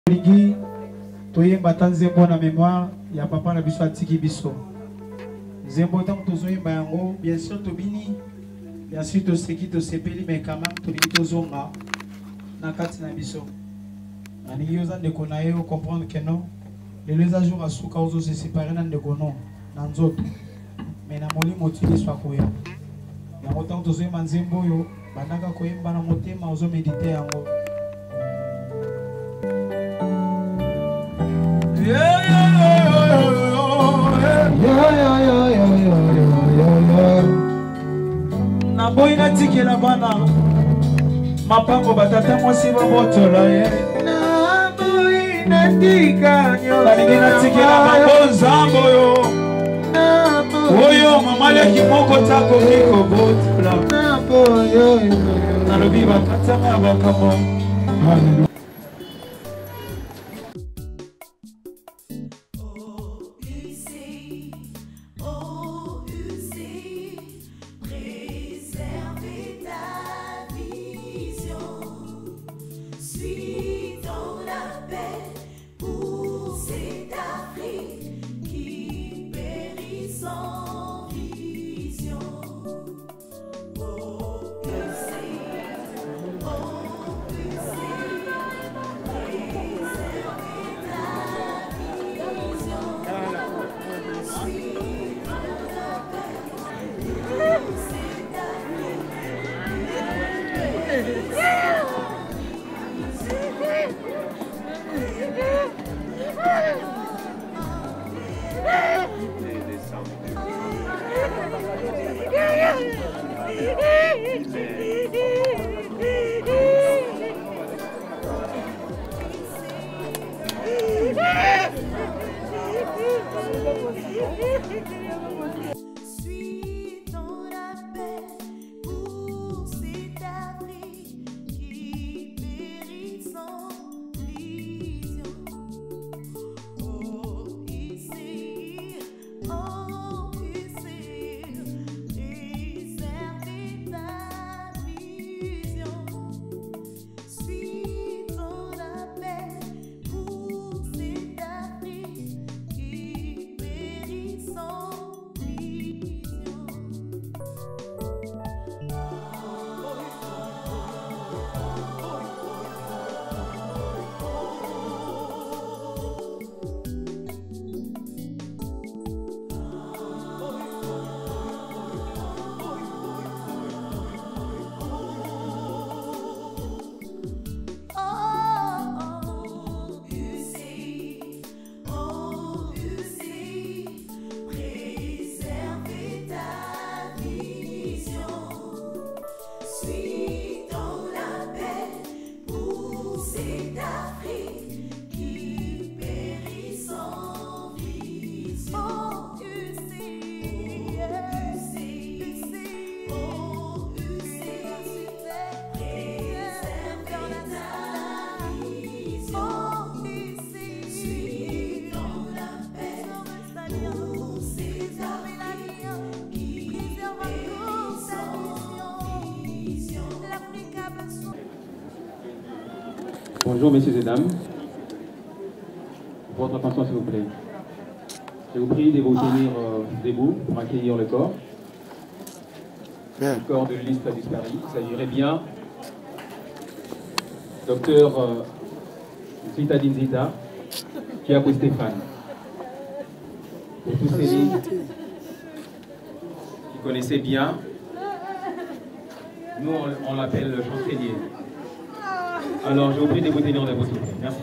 Ligi toyemba ta nzembo na mémoire ya papa na biso atiki biso nzembo tant tozoyemba yango bien sûr tobini bien sûr toseki tosepeli mais quand même tolingi tozonga na kati na biso nalingi oza ndeko na ye comprendre que non lelo eza jour asuka ozose séparer na ndeko no na nzoto mais na molimo otiliswa koya yango tant tozoyemba nzembo oyo bandaka koyemba na motema ozomedite yango. Na boy na tikela bana mapango batata mwasi babotola ye na boy na tika nyo na ngena tikela babonzambo yo oyo mama leki moko tako kiko botola na boy yo na lobi bakatanga bakamo. Hallelujah. Bonjour messieurs et dames, votre attention s'il vous plaît. Je vous prie de vous tenir debout pour accueillir le corps. Le corps de liste a disparu. Il s'agirait bien docteur Zita Dinzita, qui a appelé Stéphane. Pour tous ces lignes qui connaissaient bien, nous on l'appelle le chancelier. Alors, je vous prie de vous tenir debout, s'il vous plaît. Merci.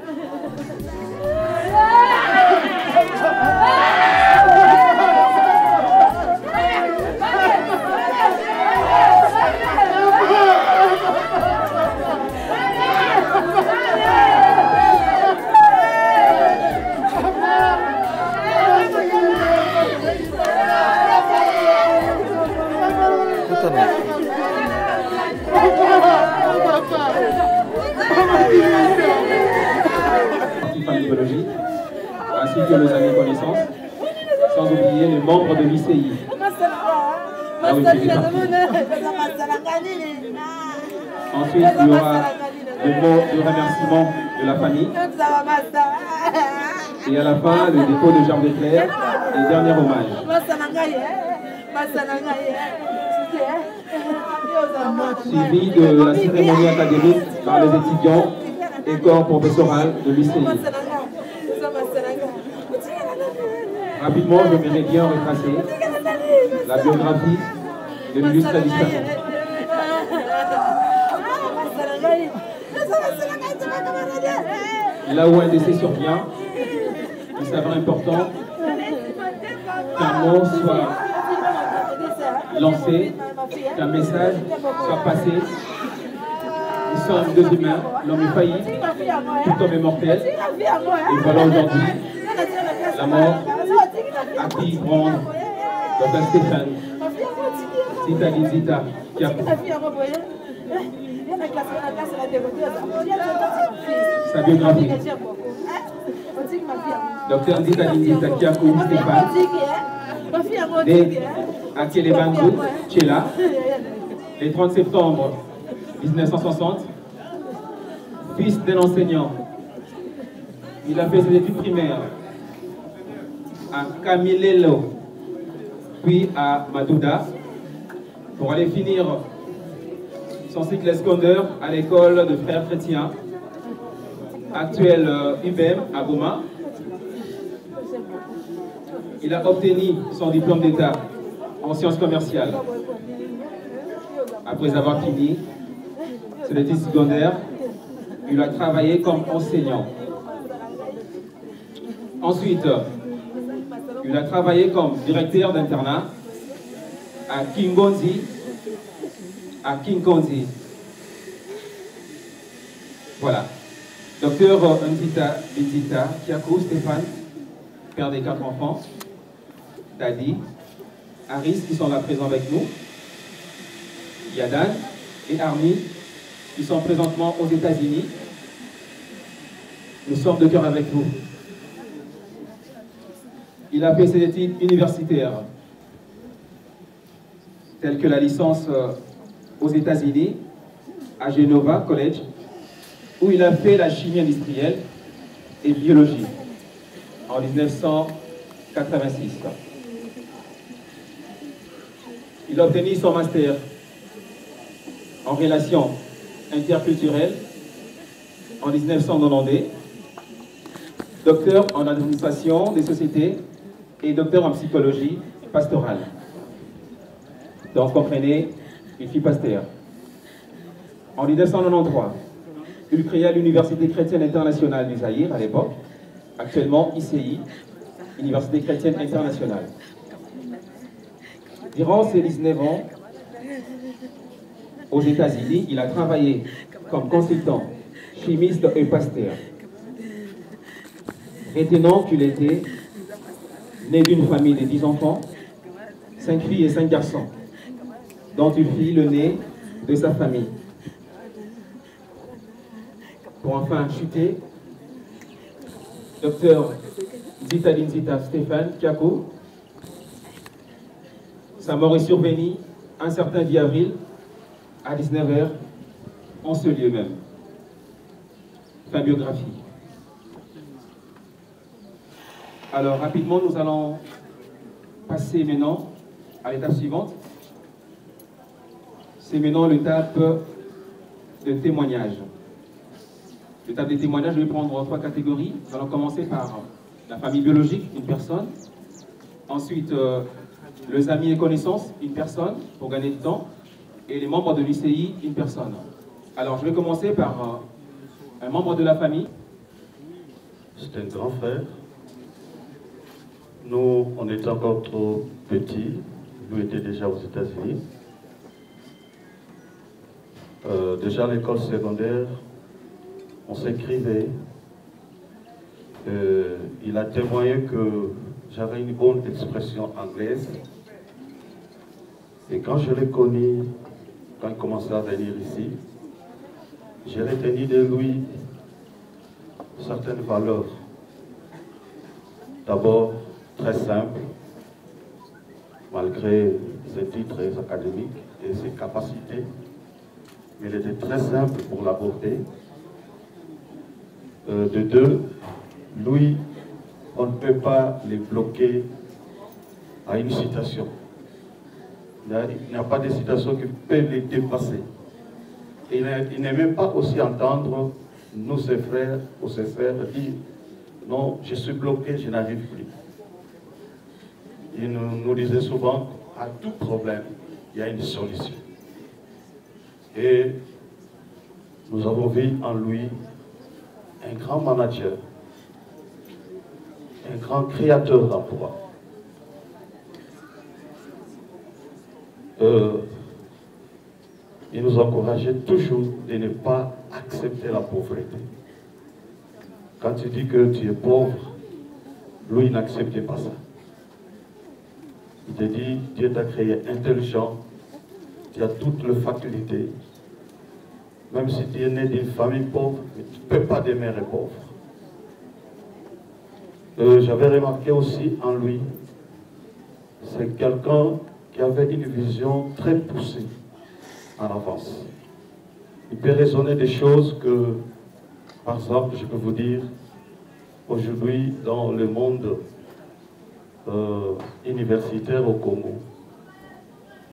Biologique, ainsi que nos amis connaissances, sans oublier les membres de l'ICI. Ah oui, c'est parti. Ensuite, il y aura le mot de remerciement de la famille. Et à la fin, le dépôt de germes d'éclair et dernier hommage. Suivi de la cérémonie académique par les étudiants et corps professoral de l'UCI. Rapidement, je voudrais bien retracer la biographie de l'illustre disparu. Là où un décès survient, il s'avère important qu'un mot soit lancé, qu'un message soit passé. Nous sommes deux humains, l'homme est failli, tout homme est mortel. Et voilà aujourd'hui la mort à qui prendre Dr Stéphane Zita qui a sa biographie. Dr Zita Kiakou Stéphane, né à Kélébango, Tchéla, le 30 septembre 1960, fils d'un enseignant. Il a fait ses études primaires à Kamilelo, puis à Madouda, pour aller finir son cycle secondaire à l'école de frères chrétiens, actuelle UBM à Boma. Il a obtenu son diplôme d'État en sciences commerciales. Après avoir fini ses études secondaires, il a travaillé comme enseignant. Ensuite, il a travaillé comme directeur d'internat à Kingonzi, Voilà. Docteur Nzita Kiakou Stéphane, père des 4 enfants, Dadi, Aris qui sont là présents avec nous, Yadan et Armi qui sont présentement aux États-Unis. Nous sommes de cœur avec vous. Il a fait ses études universitaires, telles que la licence aux États-Unis, à Genova College, où il a fait la chimie industrielle et biologie en 1986. Il a obtenu son master en relations interculturelles en 1990, docteur en administration des sociétés et docteur en psychologie pastorale. Donc, comprenez, il fit pasteur. En 1993, il créa l'Université chrétienne internationale du Zaïre à l'époque, actuellement ICI, Université chrétienne internationale. Durant ses 19 ans, aux États-Unis, il a travaillé comme consultant, chimiste et pasteur. Retenant qu'il était né d'une famille de 10 enfants, 5 filles et 5 garçons, dont il fit le nez de sa famille. Pour enfin chuter, docteur Zita Stéphane Kiakou, sa mort est survenue un certain 10 avril à 19 h en ce lieu même. Fin biographie. Alors rapidement, nous allons passer maintenant à l'étape suivante. C'est maintenant l'étape de témoignage. L'étape de témoignage, je vais prendre 3 catégories. Nous allons commencer par la famille biologique, une personne. Ensuite, les amis et connaissances, une personne, pour gagner du temps. Et les membres de l'UCI, une personne. Alors, je vais commencer par un membre de la famille. C'est un grand frère. Nous, on était encore trop petits. Nous étions déjà aux États-Unis. Déjà à l'école secondaire, on s'écrivait. Il a témoigné que j'avais une bonne expression anglaise. Et quand je l'ai connu, quand il commençait à venir ici, j'ai retenu de lui certaines valeurs. D'abord, très simple, malgré ses titres académiques et ses capacités, mais il était très simple pour l'aborder. De deux, Louis, on ne peut pas les bloquer à une citation. Il n'y a pas de citation qui peut les dépasser. Il n'aime même pas aussi entendre nous, ses frères ou ses sœurs, dire non, je suis bloqué, je n'arrive plus. Il nous disait souvent à tout problème, il y a une solution. Et nous avons vu en lui un grand manager, un grand créateur d'emplois. Il nous encourageait toujours de ne pas accepter la pauvreté. Quand tu dis que tu es pauvre, lui, il n'acceptait pas ça. Il te dit, Dieu t'a créé intelligent, tu as toutes les facultés. Même si tu es né d'une famille pauvre, tu ne peux pas demeurer pauvre. J'avais remarqué aussi en lui, c'est quelqu'un qui avait une vision très poussée en avance. Il peut raisonner des choses que, par exemple, je peux vous dire, aujourd'hui, dans le monde universitaire au Congo,